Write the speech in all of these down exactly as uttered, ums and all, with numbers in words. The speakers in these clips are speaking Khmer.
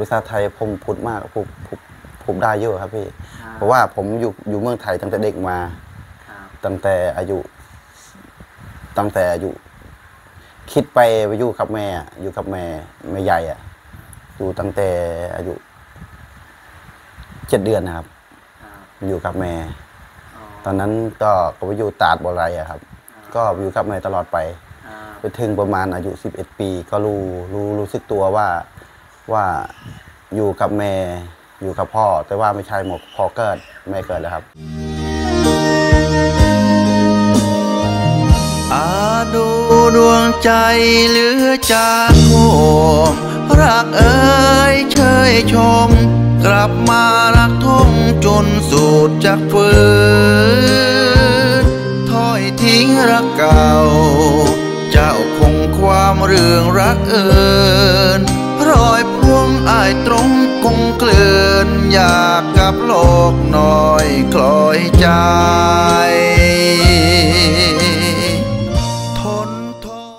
ษาไทยผมพูดมากผมผมได้เยอะครับพี่เพราะว่าผมอยู่อยู่เมืองไทยตั้งแต่เด็กมาตั้งแต่อายุตั้งแต่อายุคิดไปไปอยู่กับแม่อยู่กับแม่แม่ใหญ่อะอยู่ตั้งแต่อายุเจ็ดเดือนนะครับอยู่กับแม่ตอนนั้นก็ก็ไปอยู่ตาดบ่อไรอะครับก็อยู่กับแม่ตลอดไปไปถึงประมาณอายุสิบเอ็ดปีก็รู้รู้รู้สึกตัวว่าว่าอยู่กับแม่อยู่กับพ่อแต่ว่าไม่ใช่หมดพ่อเกิดแม่เกิดแล้วครับอาดูดวงใจเหลือจากโหมรักเอ๋ยเชยชมกลับมารักทงจนสูดจากฝืนถ้อยทิ้งรักเก่าเจ้าคงความเรื่องรักเอิญรอยพวงอายตรงคงเคลื่อนอยากกับโลกน้อยคล้อยใจทนทน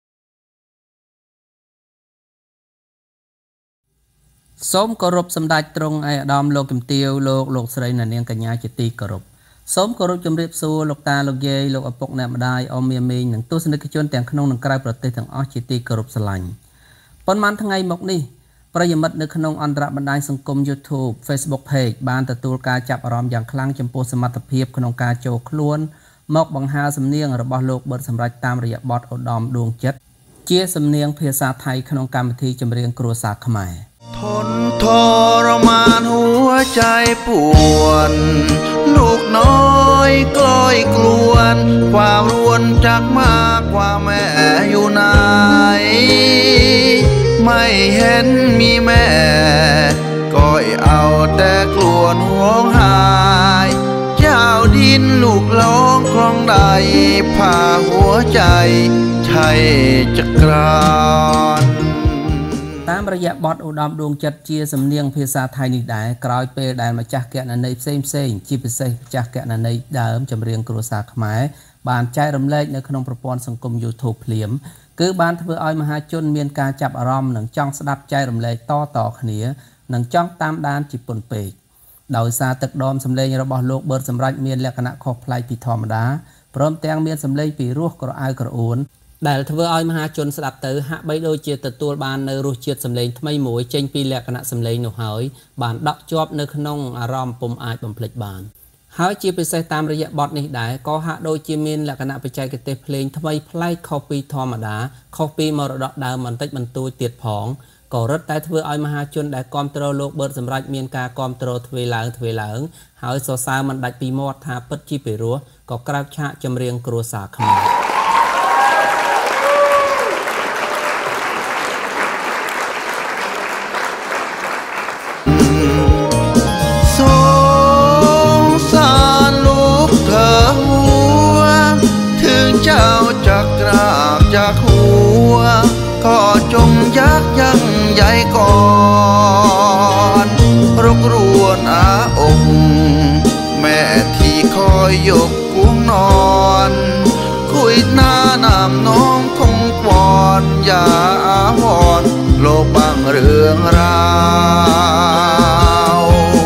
សូមគោរពសម្ដេចទ្រង់ឯកឧត្តមលោកជំទាវលោកលោកស្រីអ្នកនាងកញ្ញាជាទីគោរពសូមគោរពជម្រាបសួរលោកតាលោកយាយលោកឪពុកអ្នកម្ដាយអ៊ំមាមីងនិងទស្សនិកជនទាំងក្នុងនិងក្រៅប្រទេសទាំងអស់ជាទីគោរពស្រឡាញ់ប៉ុន្មានថ្ងៃមកនេះប្រិយមិត្តនៅក្នុងអន្តរបណ្ដាញសង្គម YouTube Facebook Page បានទទួលការចាប់អារម្មណ៍យ៉ាងខ្លាំងចំពោះសមត្ថភាពក្នុងការចូលខ្លួនមកបង្ហាញសំនៀងរបស់លោកបិទសម្រាប់តាមរយៈបទឧត្តមដួងចិត្តជាសំនៀងភាសាថៃក្នុងកម្មវិធីចម្រៀងគ្រួសារខ្មែរทนทรมานหัวใจปวดลูกน้อยกล้อยกลวนความรวนจากมากกว่าแม่อยู่ไหนไม่เห็นมีแม่ก้อยเอาแต่กลวนห่วงหายเจ้าดินลูกร้องคลองใดพาหัวใจใช่จะกรานតាមរយៈបទឧត្តមដួងចិត្តជាសំនៀងភាសាថៃនេះដែរក្រោយពេលដែលម្ចាស់កណន័យផ្សេងផ្សេងជាពិសេសម្ចាស់កណន័យដើមចម្រៀងគ្រួសារខ្មែរបានចែករំលែកនៅក្នុងប្រព័ន្ធសង្គម YouTube ភ្លាមគឺបានធ្វើឲ្យមហាជនមានការចាប់អារម្មណ៍និងចង់ស្ដាប់ចែករំលែកតតគ្នានិងចង់តាមដានជាពន់ពេកដោយសារទឹកដមសម្លេងរបស់លោកបឺតសម្រាប់មានលក្ខណៈខុសប្លែកពីធម្មតាព្រមទាំងមានសម្លេងពីរោះក្រអៅក្រអួនដែលធ្វើឲ្យមហាជនស្ដាប់ទៅហាក់បីដូចជាទទួលបាននៅរសជាតិសម្លេងថ្មីមួយចេញពីលក្ខណៈសម្លេងនោះហើយបានដក់ជាប់នៅក្នុងអារម្មណ៍ពុំអាចបំភ្លេចបានហើយជាពិសេសតាមរយៈបទនេះដែរក៏ហាក់ដូចជាមានលក្ខណៈបច្ចេកទេសភ្លេងថ្មីប្លែកខុសពីធម្មតាខុសពីមរតកដើមបន្តិចបន្តួចទៀតផងក៏រឹតតែធ្វើឲ្យមហាជនដែលគាំទ្រលោកបឺតសម្រាប់មានការគាំទ្រទ្វេឡើងទ្វេឡើងហើយសរសើរមិនដាច់ពីមាត់ថាពិតជាពិរោះក៏ក្រោកឆាកចម្រៀងគ្រួសារខ្មែរเจ้าจากกราบจากหัวก็จงยักยั้งใหญ่ก่อนรบรวนอาองค์แม่ที่คอยยกพวงนอนคุยหน้านำน้องคงปอนอย่าอาวรโลกบางเรื่องราว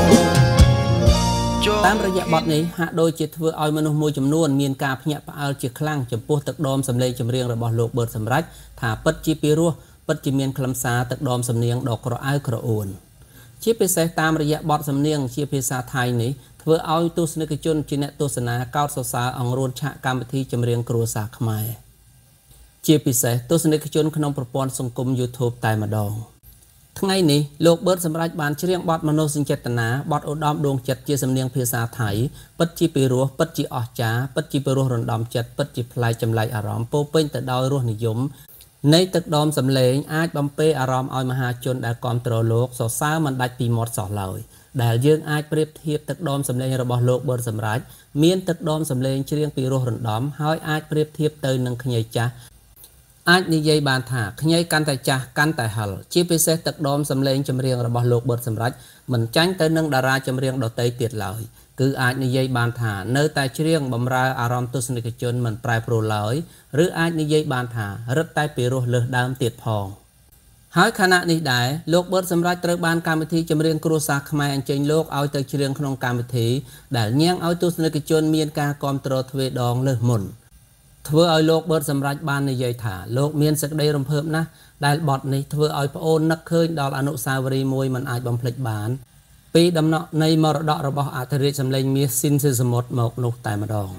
តាមរយៈបទនេះហាក់ដូចជាធ្វើឲ្យមនុស្សមួយចំនួនមានការភ្ញាក់ផ្អើលជាខ្លាំងចំពោះទឹកដមសម្លេងចម្រៀងរបស់លោកបឺតសម្រាប់ថាពិតជាពីរោះពិតជាមានខ្លឹមសារទឹកដមសំនៀងដ៏ក្រអៅក្រអួនជាពិសេសតាមរយៈបទសំនៀងជាភាសាថៃនេះធ្វើឲ្យទស្សនិកជនជាអ្នកទស្សនាកោតសរសើរអង្រួនឆាកកម្មវិធីចម្រៀងគ្រួសារខ្មែរជាពិសេសទស្សនិកជនក្នុងប្រព័ន្ធសង្គម YouTube តែម្ដងថ្ងៃនេះលោកបឺតសម្រាប់បានច្រៀងបទមនោសញ្ចេតនាបទឧត្តមដួងចិត្តជាសំនៀងភាសាថៃពិតជាពីរោះពិតជាអស្ចារ្យពិតជាពីរោះរំដំចិត្តពិតជាប្លែកចម្លែកអារម្មណ៍ពោពេញទៅដោយរសនិយមនៃទឹកដមសម្លេងអាចបំពេអារម្មណ៍ឲ្យមហាជនដែលគាំទ្រលោកសរសើរមិនដាច់ពីមាត់សោះឡើយដែលយើងអាចប្រៀបធៀបទឹកដមសម្លេងរបស់លោកបឺតសម្រាប់មានទឹកដមសម្លេងច្រៀងពីរោះរំដំហើយអាចប្រៀបធៀបទៅនឹងខ្ញីចាស់អាចនិយាយបានថាខ្ញីកាន់តែចាស់កាន់តែហិលជាពិសេសទឹកដមសម្លេងចម្រៀងរបស់លោកបឺតសម្រាប់មិនចាញ់ទៅនឹងតារាចម្រៀងដទៃទៀតឡើយគឺអាចនិយាយបានថានៅតែច្រៀងបំរើអារម្មណ៍ទស្សនិកជនមិនប្រែប្រួលឡើយឬអាចនិយាយបានថារឹតតែពីរោះលើសដើមទៀតផងហើយខណៈនេះដែរលោកបឺតសម្រាប់ត្រូវបានកម្មវិធីចម្រៀងគ្រួសារខ្មែរអញ្ជើញលោកឲ្យទៅច្រៀងក្នុងកម្មវិធីដែលញ៉ាំងឲ្យទស្សនិកជនមានការគាំទ្រទ្វេដងលើសមុនធ្វើឲ្យលោកបឺតសម្រាប់បាននិយាយថាលោកមានសេចក្តីរំភើបណាស់ដែលបទនេះធ្វើឲ្យប្អូននឹកឃើញដល់អនុស្សាវរីយ៍មួយមិនអាចបំភ្លេចបានពីដំណក់នៃមរតករបស់អធិរាជសម្លេងមាសស៊ីនស៊ីសមុទ្រមកនោះតែម្ដង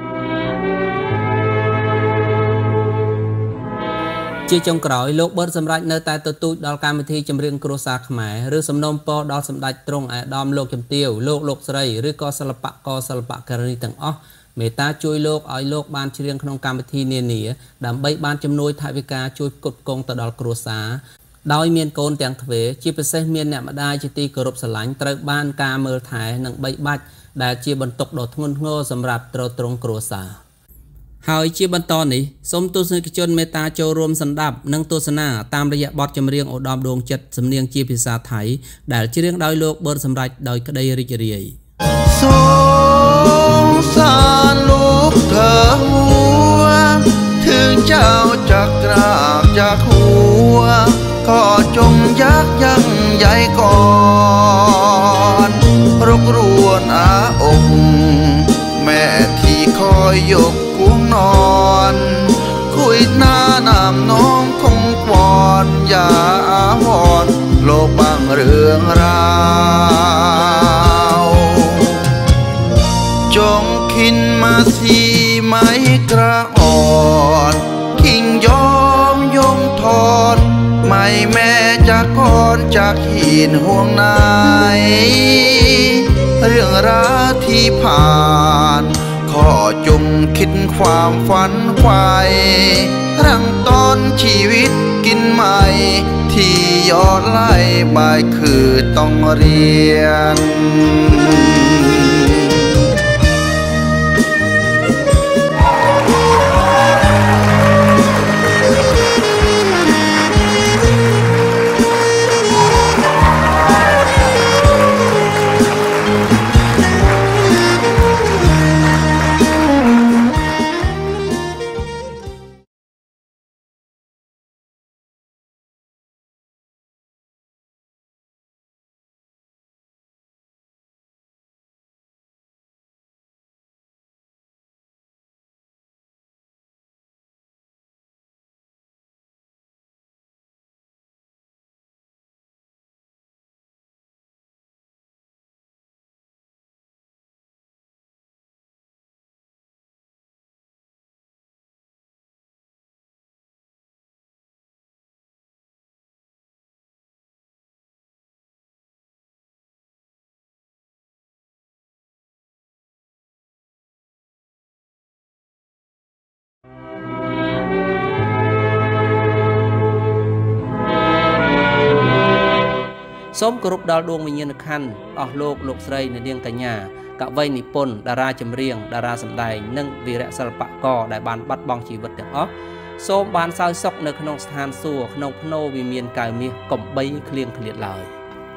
ជាចុងក្រោយលោកបឺតសម្រាប់នៅតែទទូចដល់កម្មវិធីចម្រៀងគ្រួសារខ្មែរឬសំណូមពរដល់សម្ដេចទ្រង់អាដាមលោកជំទាវលោកលោកស្រីឬក៏សិល្បករសិល្បករនីទាំងអស់មេត្តាជួយលោកឲ្យលោកបានច្រៀងក្នុងកម្មវិធីនានាដើម្បីបានជំនួយថវិកាជួយផ្គត់ផ្គង់ទៅដល់គ្រួសារដោយមានកូនទាំងទ្វេជាពិសេសមានអ្នកម្ដាយជាទីគោរពស្រឡាញ់ត្រូវបានការមើលថែនិងបីបាច់ដែលជាបន្ទុកដ៏ធ្ងន់ធ្ងរសម្រាប់ទ្រទ្រង់គ្រួសារហើយជាបន្តនេះសូមទស្សនិកជនមេត្តាចូលរួមសន្តាប់និងទស្សនាតាមរយៈបទចម្រៀងឧត្តមដួងចិត្តសំនៀងជាភាសាថៃដែលច្រៀងដោយលោកបឺតសម្រាប់ដោយក្តីរីករាយសូមសាលោកเธอหัวถึงเจ้าจากกรากจากหัวก็จงยักยั่งใหญ่ก่อนรกรวนอาองแม่ที่คอยยกควงนอนคุยหน้านำน้องคงวอนอย่าอาวรโลกบางเรื่องราวจงคินมาสีไม้กระอ่อนคิงยอมยงทอนไม่แม่จากก่อนจากหินห่วงไหนเรื่องราวที่ผ่านขอจงคิดความฝันไว้รังตอนชีวิตกินใหม่ที่ยอดไล่บายคือต้องเรียนសូមគោរពដល់ដួងវិញ្ញាណក្ខន្ធអស់លោកលោកស្រីអ្នកនាងកញ្ញាកវីនិពន្ធតារាចម្រៀងតារាសម្ដែងនិងវីរៈសិល្បករដែលបានបាត់បង់ជីវិតទាំងអស់សូមបានសោយសុខនៅក្នុងស្ថានសួគ៌ក្នុងភ្នោវិមានកៅមាសកំបីឃ្លៀងឃ្លាតឡើយ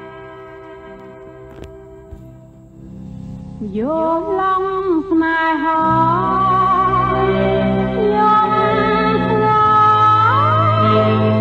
យោឡងស្នេហាយំស្នេហ៍